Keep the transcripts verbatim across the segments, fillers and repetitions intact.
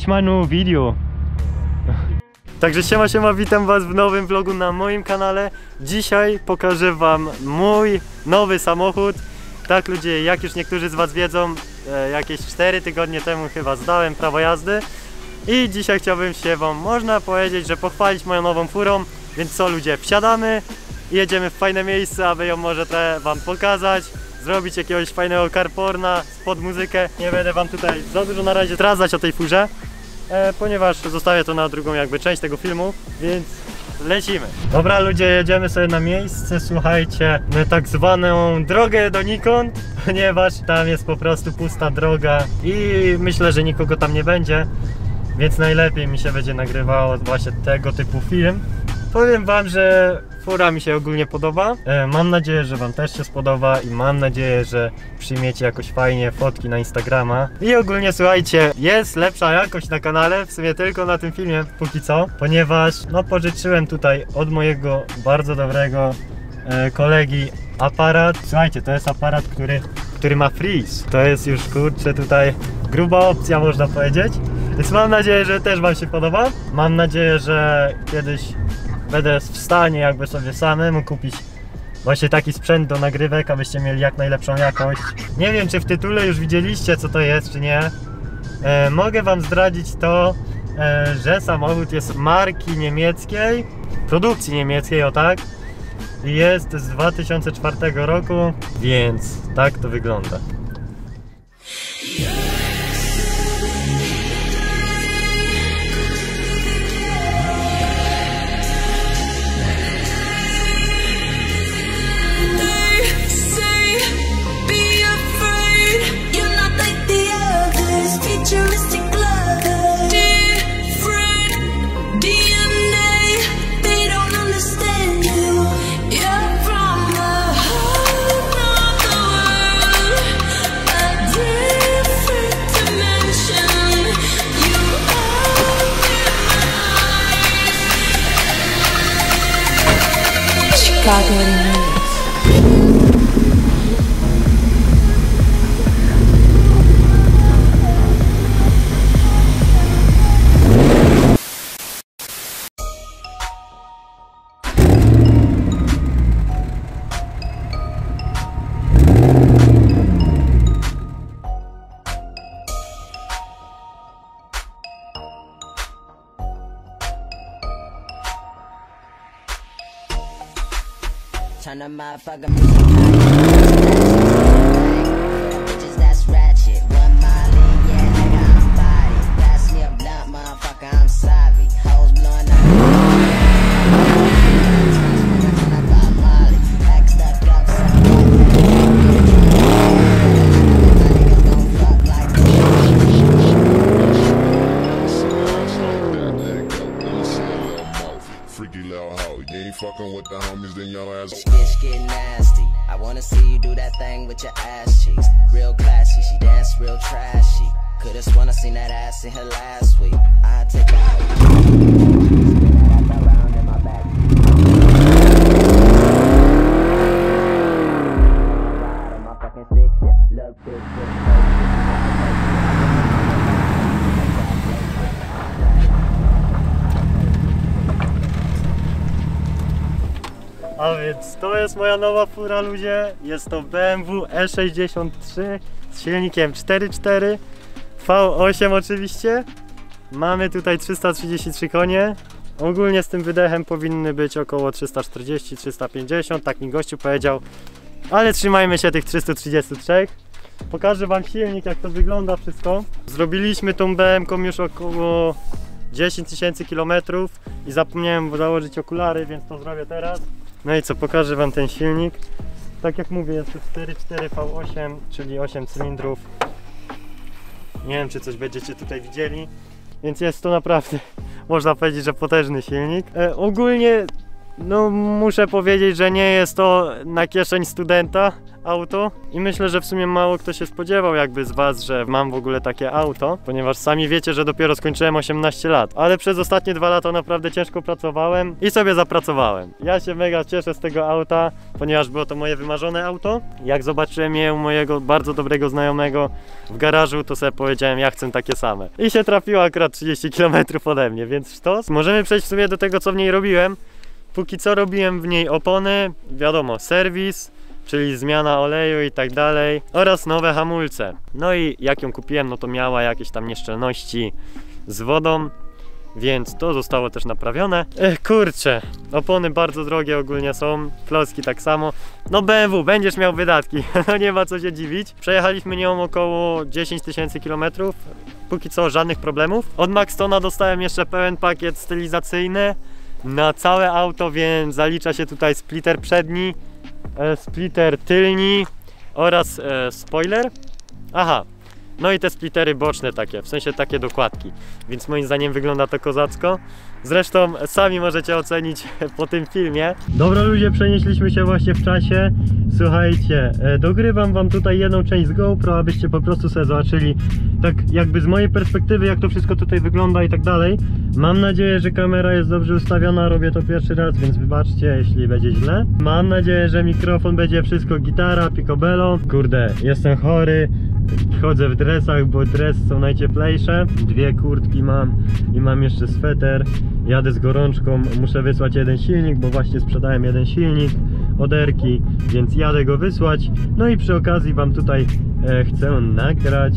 watch my new video. Także siema siema, witam was w nowym vlogu na moim kanale. Dzisiaj pokażę wam mój nowy samochód. Tak ludzie, jak już niektórzy z was wiedzą, e, jakieś cztery tygodnie temu chyba zdałem prawo jazdy. I dzisiaj chciałbym się wam, można powiedzieć, że pochwalić moją nową furą. Więc co ludzie, wsiadamy i jedziemy w fajne miejsce, aby ją może te wam pokazać. Zrobić jakiegoś fajnego carporna pod muzykę. Nie będę wam tutaj za dużo na razie zdradzać o tej furze, e, ponieważ zostawię to na drugą jakby część tego filmu, więc lecimy. Dobra ludzie, jedziemy sobie na miejsce, słuchajcie, na tak zwaną drogę donikąd, ponieważ tam jest po prostu pusta droga i myślę, że nikogo tam nie będzie, więc najlepiej mi się będzie nagrywało właśnie tego typu film. Powiem wam, że fura mi się ogólnie podoba. E, mam nadzieję, że wam też się spodoba i mam nadzieję, że przyjmiecie jakoś fajnie fotki na Instagrama. I ogólnie słuchajcie, jest lepsza jakość na kanale, w sumie tylko na tym filmie póki co, ponieważ no pożyczyłem tutaj od mojego bardzo dobrego e, kolegi aparat. Słuchajcie, to jest aparat, który, który ma freeze. To jest już kurczę tutaj gruba opcja, można powiedzieć. Więc mam nadzieję, że też wam się podoba. Mam nadzieję, że kiedyś będę w stanie jakby sobie samemu kupić właśnie taki sprzęt do nagrywek, abyście mieli jak najlepszą jakość. Nie wiem, czy w tytule już widzieliście, co to jest, czy nie. E, mogę wam zdradzić to, e, że samochód jest marki niemieckiej, produkcji niemieckiej, o tak. I jest z dwa tysiące czwartego roku, więc tak to wygląda. Turn the motherfucker music bitches that's ratchet. One Molly, yeah, nigga, I'm body. Pass me a blunt, motherfucker, I'm savvy. Hoes blowing up. I got Molly. Back stuck up, some niggas gon' fuck like freaky little hoe. You ain't fucking with the homies, then your ass. Bitch get nasty. I wanna see you do that thing with your ass cheeks. Real classy, she dance real trashy. Could've sworn I seen that ass in her last week. I take her out. Around in my back. My fucking stick shit. Look, bitch, A więc to jest moja nowa fura ludzie, jest to B M W E sześćdziesiąt trzy z silnikiem cztery cztery V osiem oczywiście. Mamy tutaj trzysta trzydzieści trzy konie, ogólnie z tym wydechem powinny być około trzysta czterdzieści do trzystu pięćdziesięciu, tak mi gościu powiedział, ale trzymajmy się tych trzystu trzydziestu trzech. Pokażę wam silnik, jak to wygląda wszystko. Zrobiliśmy tą B M-ką już około dziesięć tysięcy kilometrów i zapomniałem założyć okulary, więc to zrobię teraz. No i co, pokażę wam ten silnik. Tak jak mówię, jest to cztery cztery V osiem, czyli osiem cylindrów. Nie wiem, czy coś będziecie tutaj widzieli. Więc jest to naprawdę, można powiedzieć, że potężny silnik. E, ogólnie no muszę powiedzieć, że nie jest to na kieszeń studenta auto i myślę, że w sumie mało kto się spodziewał jakby z was, że mam w ogóle takie auto, ponieważ sami wiecie, że dopiero skończyłem osiemnaście lat, ale przez ostatnie dwa lata naprawdę ciężko pracowałem i sobie zapracowałem. Ja się mega cieszę z tego auta, ponieważ było to moje wymarzone auto. Jak zobaczyłem je u mojego bardzo dobrego znajomego w garażu, to sobie powiedziałem, ja chcę takie same. I się trafiło akurat trzydzieści kilometrów ode mnie, więc sztos. Możemy przejść w sumie do tego, co w niej robiłem. Póki co robiłem w niej opony, wiadomo, serwis, czyli zmiana oleju i tak dalej, oraz nowe hamulce. No i jak ją kupiłem, no to miała jakieś tam nieszczelności z wodą, więc to zostało też naprawione. Ech, kurczę, opony bardzo drogie ogólnie są, klocki tak samo. No B M W, będziesz miał wydatki, no nie ma co się dziwić. Przejechaliśmy nią około dziesięć tysięcy kilometrów, póki co żadnych problemów. Od Maxtona dostałem jeszcze pełen pakiet stylizacyjny na całe auto, więc zalicza się tutaj splitter przedni, e, splitter tylni oraz e, spoiler. Aha, no i te splittery boczne takie, w sensie takie dokładki, więc moim zdaniem wygląda to kozacko. Zresztą sami możecie ocenić po tym filmie. Dobra ludzie, przenieśliśmy się właśnie w czasie. Słuchajcie, e, dogrywam wam tutaj jedną część z GoPro, abyście po prostu sobie zobaczyli tak jakby z mojej perspektywy, jak to wszystko tutaj wygląda i tak dalej. Mam nadzieję, że kamera jest dobrze ustawiona, robię to pierwszy raz, więc wybaczcie, jeśli będzie źle. Mam nadzieję, że mikrofon będzie wszystko gitara, picobello. Kurde, jestem chory, chodzę w dresach, bo dresy są najcieplejsze. Dwie kurtki mam i mam jeszcze sweter. Jadę z gorączką, muszę wysłać jeden silnik, bo właśnie sprzedałem jeden silnik od Erki, więc jadę go wysłać. No i przy okazji wam tutaj e, chcę nagrać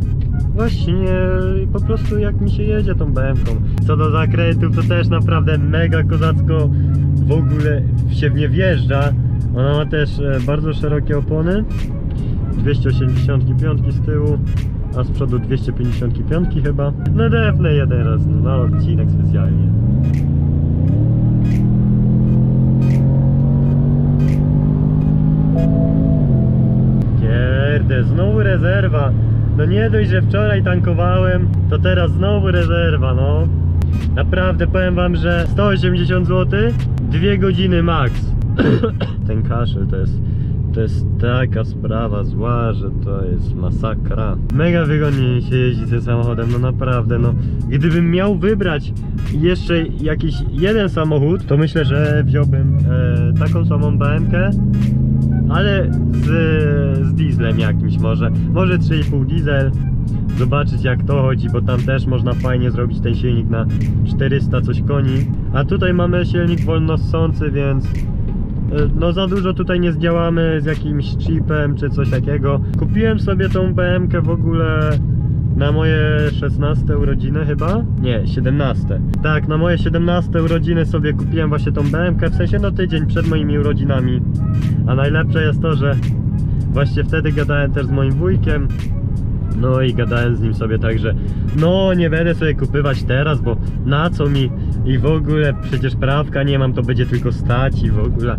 właśnie po prostu jak mi się jedzie tą B M-ką. Co do zakrętów, to też naprawdę mega kozacko w ogóle się w nie wjeżdża. Ona ma też e, bardzo szerokie opony, dwieście osiemdziesiąt pięć z tyłu, a z przodu dwieście pięćdziesiąt pięć chyba. No defnę jeden raz na odcinek specjalnie. Kurde, znowu rezerwa. No nie dość, że wczoraj tankowałem, to teraz znowu rezerwa, no. Naprawdę powiem wam, że sto osiemdziesiąt złotych, dwie godziny max. Ten kaszel to jest... To jest taka sprawa zła, że to jest masakra. Mega wygodnie się jeździ tym samochodem, no naprawdę, no. Gdybym miał wybrać jeszcze jakiś jeden samochód, to myślę, że wziąłbym e, taką samą B M-kę, ale z, z dieslem jakimś może. Może trzy i pół diesel. Zobaczyć jak to chodzi, bo tam też można fajnie zrobić ten silnik na czterysta coś koni. A tutaj mamy silnik wolnossący, więc... no za dużo tutaj nie zdziałamy z jakimś chipem czy coś takiego. Kupiłem sobie tą B M-kę w ogóle na moje szesnaste urodziny chyba? Nie, siedemnaste. Tak, na moje siedemnaste urodziny sobie kupiłem właśnie tą B M-kę, w sensie no tydzień przed moimi urodzinami. A najlepsze jest to, że właśnie wtedy gadałem też z moim wujkiem. No i gadałem z nim sobie tak, że no nie będę sobie kupywać teraz, bo na co mi i w ogóle przecież prawka nie mam, to będzie tylko stać i w ogóle.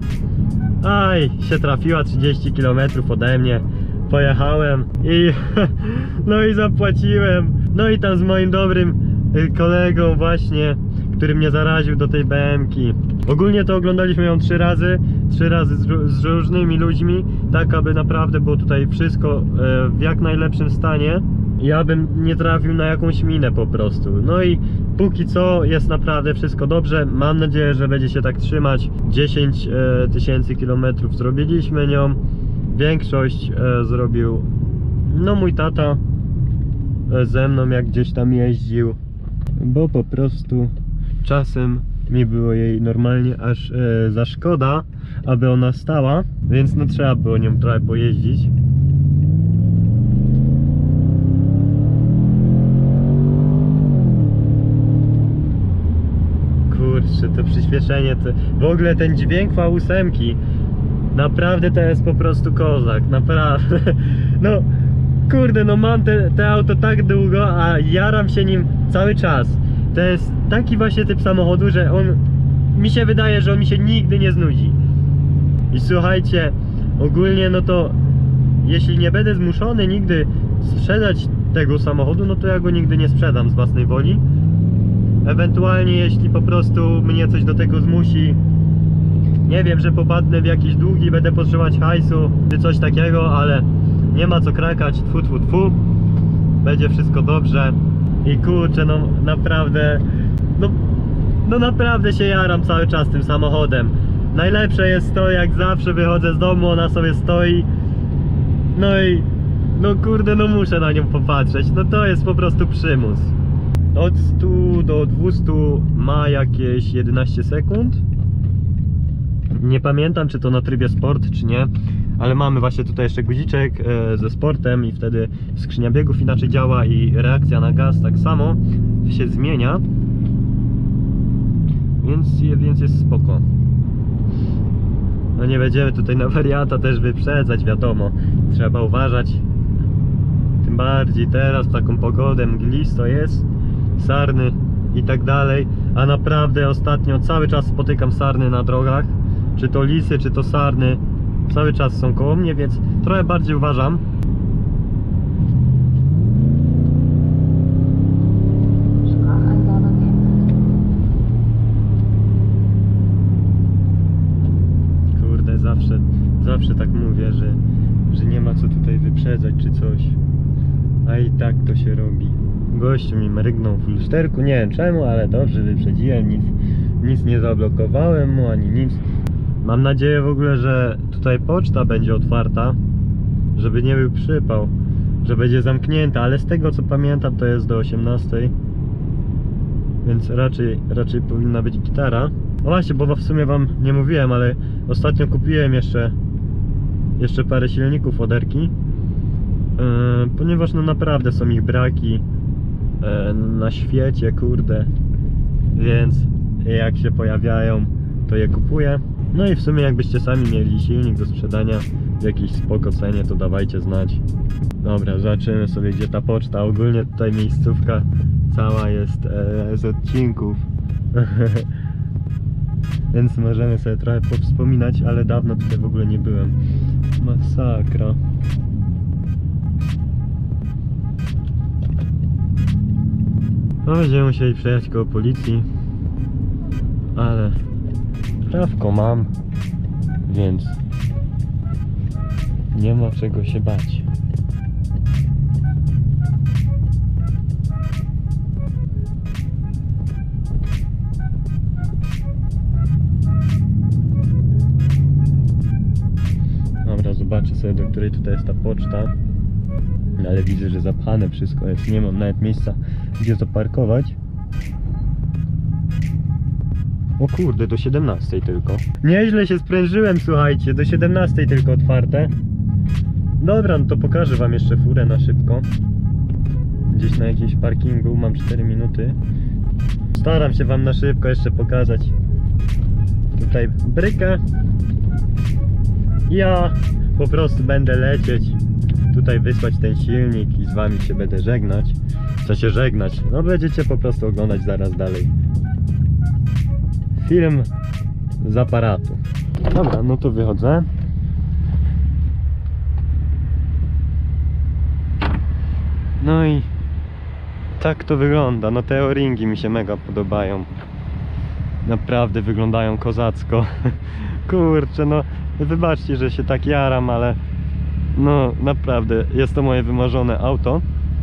Aj, się trafiła trzydzieści kilometrów ode mnie. Pojechałem i no i zapłaciłem. No i tam z moim dobrym kolegą właśnie, który mnie zaraził do tej B M-ki. Ogólnie to oglądaliśmy ją trzy razy, trzy razy z, z różnymi ludźmi, tak aby naprawdę było tutaj wszystko e, w jak najlepszym stanie. Ja bym nie trafił na jakąś minę po prostu. No i póki co jest naprawdę wszystko dobrze. Mam nadzieję, że będzie się tak trzymać. dziesięć tysięcy kilometrów zrobiliśmy nią. Większość e, zrobił no mój tata e, ze mną, jak gdzieś tam jeździł, bo po prostu czasem mi było jej normalnie aż e, za szkoda, aby ona stała, więc no trzeba było nią trochę pojeździć. Kurczę, to przyspieszenie, to w ogóle ten dźwięk V osiem naprawdę to jest po prostu kozak, naprawdę. No kurde, no mam te, te auto tak długo, a jaram się nim cały czas. To jest taki właśnie typ samochodu, że on mi się wydaje, że on mi się nigdy nie znudzi. I słuchajcie, ogólnie no to jeśli nie będę zmuszony nigdy sprzedać tego samochodu, no to ja go nigdy nie sprzedam z własnej woli. Ewentualnie jeśli po prostu mnie coś do tego zmusi, Nie wiem, że popadnę w jakieś długi, będę potrzebować hajsu czy coś takiego, ale nie ma co krakać, tfu tfu tfu. Będzie wszystko dobrze. I kurczę, no naprawdę, no, no naprawdę się jaram cały czas tym samochodem. Najlepsze jest to, jak zawsze wychodzę z domu, ona sobie stoi. No i, no kurde, no muszę na nią popatrzeć. No to jest po prostu przymus. Od stu do dwustu ma jakieś jedenaście sekund. Nie pamiętam, czy to na trybie sport, czy nie. Ale mamy właśnie tutaj jeszcze guziczek e, ze sportem i wtedy skrzynia biegów inaczej działa i reakcja na gaz tak samo się zmienia. Więc, więc jest spoko. No nie będziemy tutaj na wariata też wyprzedzać, wiadomo. Trzeba uważać. Tym bardziej teraz w taką pogodę mglisto jest. Sarny i tak dalej. A naprawdę ostatnio cały czas spotykam sarny na drogach. Czy to lisy, czy to sarny. Cały czas są koło mnie, więc trochę bardziej uważam. Kurde, zawsze, zawsze tak mówię, że, że nie ma co tutaj wyprzedzać czy coś. A i tak to się robi. Gościu mi mrygnął w lusterku, nie wiem czemu, ale dobrze wyprzedziłem, nic, nic nie zablokowałem mu, ani nic. Mam nadzieję w ogóle, że tutaj poczta będzie otwarta, żeby nie był przypał, że będzie zamknięta, ale z tego co pamiętam to jest do osiemnastej, więc raczej, raczej powinna być gitara. No właśnie, bo w sumie wam nie mówiłem, ale ostatnio kupiłem jeszcze jeszcze parę silników od Erki, yy, ponieważ no naprawdę są ich braki yy, na świecie, kurde, więc jak się pojawiają, to je kupuję. No i w sumie jakbyście sami mieli silnik do sprzedania w jakiejś spoko cenie, to dawajcie znać. Dobra, zobaczymy sobie, gdzie ta poczta. Ogólnie tutaj miejscówka cała jest e, z odcinków. Więc możemy sobie trochę powspominać, ale dawno tutaj w ogóle nie byłem. Masakra. No będziemy musieli przejechać koło policji, ale prawko mam, więc nie ma czego się bać. Dobra, zobaczę sobie, do której tutaj jest ta poczta. Ale widzę, że zapchane wszystko jest, nie mam nawet miejsca, gdzie zaparkować. O kurde, do siedemnastej tylko. Nieźle się sprężyłem, słuchajcie, do siedemnastej tylko otwarte. Dobra, no to pokażę wam jeszcze furę na szybko. Gdzieś na jakimś parkingu, mam cztery minuty. Staram się wam na szybko jeszcze pokazać tutaj brykę. Ja po prostu będę lecieć, tutaj wysłać ten silnik i z wami się będę żegnać. Chcę się żegnać, no będziecie po prostu oglądać zaraz dalej film z aparatu. Dobra, no to wychodzę. No i tak to wygląda. No te o-ringi mi się mega podobają. Naprawdę wyglądają kozacko. Kurczę, no wybaczcie, że się tak jaram, ale no naprawdę jest to moje wymarzone auto.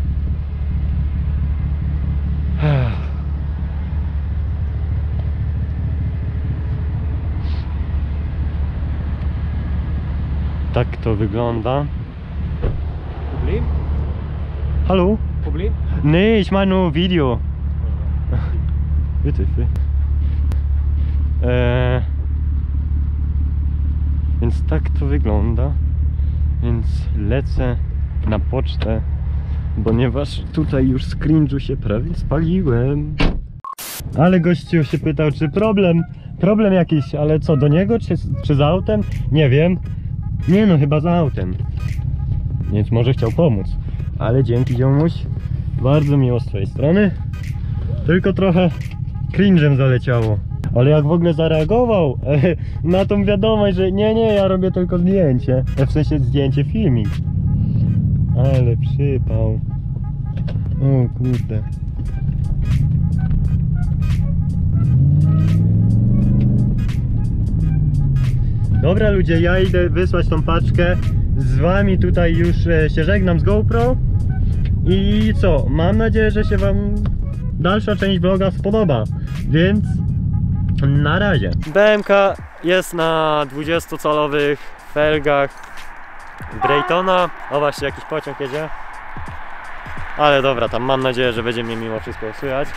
Tak to wygląda. Problem? Hallo? Problem? Nee, ich meine nur Video. Bitte, bitte. Eee, więc tak to wygląda. Więc lecę na pocztę, ponieważ tutaj już z cringe'u się prawie spaliłem. Ale gościu się pytał, czy problem, problem jakiś, ale co, do niego, czy, czy z autem? Nie wiem. Nie no, chyba z autem. Więc może chciał pomóc. Ale dzięki, ziomuś. Bardzo miło z twojej strony. Tylko trochę cringe'em zaleciało. Ale jak w ogóle zareagował na tą wiadomość, że nie, nie, ja robię tylko zdjęcie. W sensie zdjęcie, filmik. Ale przypał. O kurde. Dobra ludzie, ja idę wysłać tą paczkę. Z wami tutaj już e, się żegnam z GoPro. I co? Mam nadzieję, że się wam dalsza część vloga spodoba. Więc na razie. B M K jest na dwudziestocalowych felgach Braytona. O właśnie, jakiś pociąg jedzie. Ale dobra, tam mam nadzieję, że będzie mnie mimo wszystko słychać.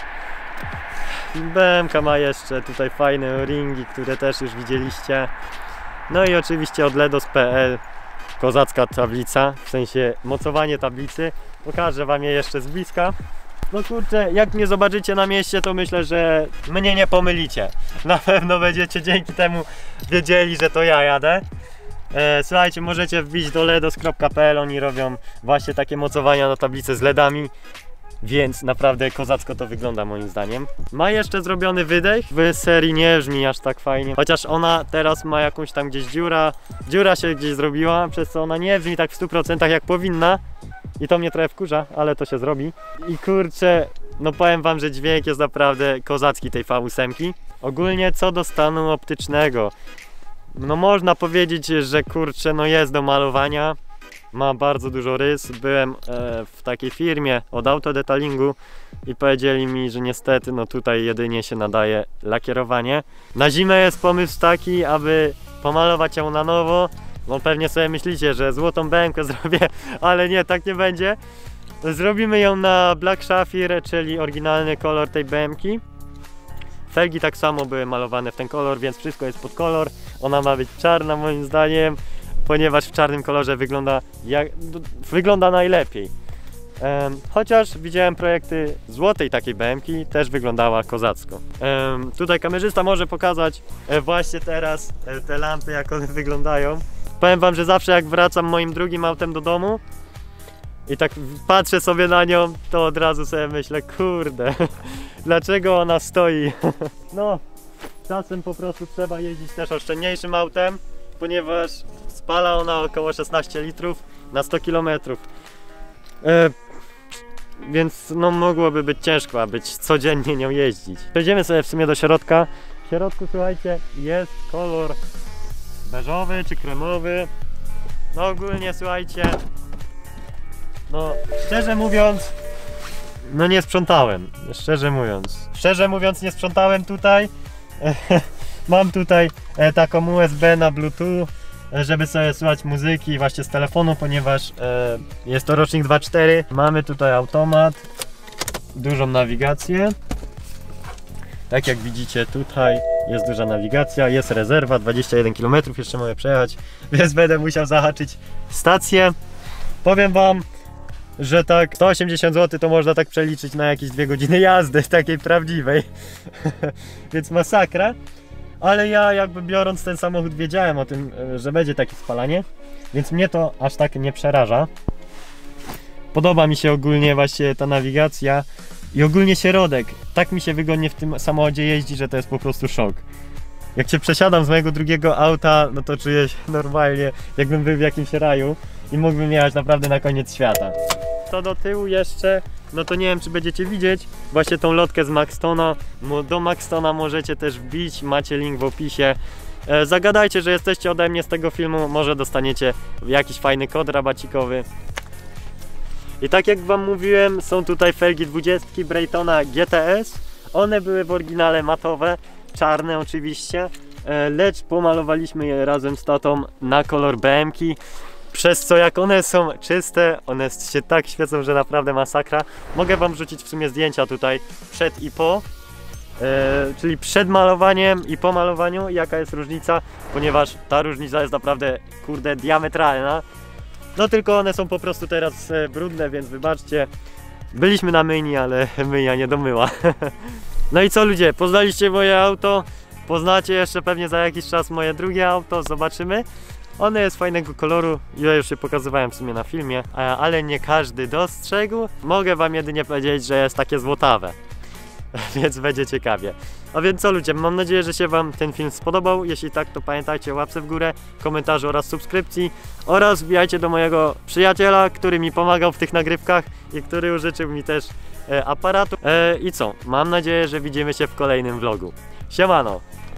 B M K ma jeszcze tutaj fajne ringi, które też już widzieliście. No i oczywiście od ledos kropka p l kozacka tablica, w sensie mocowanie tablicy. Pokażę wam je jeszcze z bliska. No kurczę, jak mnie zobaczycie na mieście, to myślę, że mnie nie pomylicie. Na pewno będziecie dzięki temu wiedzieli, że to ja jadę. E, słuchajcie, możecie wbić do ledos kropka p l, oni robią właśnie takie mocowania na tablicy z ledami. Więc naprawdę kozacko to wygląda moim zdaniem. Ma jeszcze zrobiony wydech, w serii nie brzmi aż tak fajnie. Chociaż ona teraz ma jakąś tam gdzieś dziura, dziura się gdzieś zrobiła, przez co ona nie brzmi tak w stu procentach jak powinna. I to mnie trochę wkurza, ale to się zrobi. I kurczę, no powiem wam, że dźwięk jest naprawdę kozacki tej V osiem. Ogólnie co do stanu optycznego, no można powiedzieć, że kurczę, no jest do malowania. Ma bardzo dużo rys. Byłem e, w takiej firmie od autodetalingu i powiedzieli mi, że niestety no tutaj jedynie się nadaje lakierowanie. Na zimę jest pomysł taki, aby pomalować ją na nowo. No pewnie sobie myślicie, że złotą B M K zrobię, ale nie, tak nie będzie. Zrobimy ją na Black Sapphire, czyli oryginalny kolor tej B M ki. Felgi tak samo były malowane w ten kolor, więc wszystko jest pod kolor. Ona ma być czarna moim zdaniem, ponieważ w czarnym kolorze wygląda, jak, wygląda najlepiej. Um, chociaż widziałem projekty złotej takiej B M ki, też wyglądała kozacko. Um, tutaj kamerzysta może pokazać e, właśnie teraz e, te lampy, jak one wyglądają. Powiem wam, że zawsze jak wracam moim drugim autem do domu i tak patrzę sobie na nią, to od razu sobie myślę, kurde, dlaczego ona stoi? No, czasem po prostu trzeba jeździć też oszczędniejszym autem, ponieważ spala ona około szesnaście litrów na sto kilometrów. E, więc no mogłoby być ciężko, być codziennie nią jeździć. Przejdziemy sobie w sumie do środka. W środku, słuchajcie, jest kolor beżowy czy kremowy. No ogólnie, słuchajcie, no szczerze mówiąc, no nie sprzątałem, szczerze mówiąc. Szczerze mówiąc nie sprzątałem tutaj. Mam tutaj taką U S B na Bluetooth, żeby sobie słuchać muzyki właśnie z telefonu, ponieważ e, jest to rocznik dwa cztery. Mamy tutaj automat, dużą nawigację. Tak jak widzicie, tutaj jest duża nawigacja, jest rezerwa, dwadzieścia jeden kilometrów jeszcze mogę przejechać, więc będę musiał zahaczyć stację. Powiem wam, że tak sto osiemdziesiąt złotych to można tak przeliczyć na jakieś dwie godziny jazdy, takiej prawdziwej. Więc masakra. Ale ja jakby biorąc ten samochód wiedziałem o tym, że będzie takie spalanie, więc mnie to aż tak nie przeraża. Podoba mi się ogólnie właśnie ta nawigacja i ogólnie środek. Tak mi się wygodnie w tym samochodzie jeździ, że to jest po prostu szok. Jak się przesiadam z mojego drugiego auta, no to czuję się normalnie, jakbym był w jakimś raju i mógłbym jechać naprawdę na koniec świata. Co do tyłu jeszcze, no to nie wiem, czy będziecie widzieć właśnie tą lotkę z Maxtona. Do Maxtona możecie też wbić, macie link w opisie. E, zagadajcie, że jesteście ode mnie z tego filmu, może dostaniecie jakiś fajny kod rabacikowy. I tak jak wam mówiłem, są tutaj felgi dwudziestki Braytona G T S. One były w oryginale matowe, czarne oczywiście, e, lecz pomalowaliśmy je razem z tatą na kolor B M ki. Przez co jak one są czyste, one się tak świecą, że naprawdę masakra. Mogę wam wrzucić w sumie zdjęcia tutaj przed i po, e, czyli przed malowaniem i po malowaniu, jaka jest różnica, ponieważ ta różnica jest naprawdę, kurde, diametralna. No tylko one są po prostu teraz e, brudne, więc wybaczcie. Byliśmy na myjni, ale myjnia nie domyła. No i co ludzie, poznaliście moje auto, poznacie jeszcze pewnie za jakiś czas moje drugie auto, zobaczymy. One jest fajnego koloru, ja już się pokazywałem w sumie na filmie, ale nie każdy dostrzegł. Mogę wam jedynie powiedzieć, że jest takie złotawe, więc będzie ciekawie. A więc co ludzie, mam nadzieję, że się wam ten film spodobał. Jeśli tak, to pamiętajcie o łapce w górę, komentarzu oraz subskrypcji. Oraz wbijajcie do mojego przyjaciela, który mi pomagał w tych nagrywkach i który użyczył mi też e, aparatu. E, I co, mam nadzieję, że widzimy się w kolejnym vlogu. Siemano!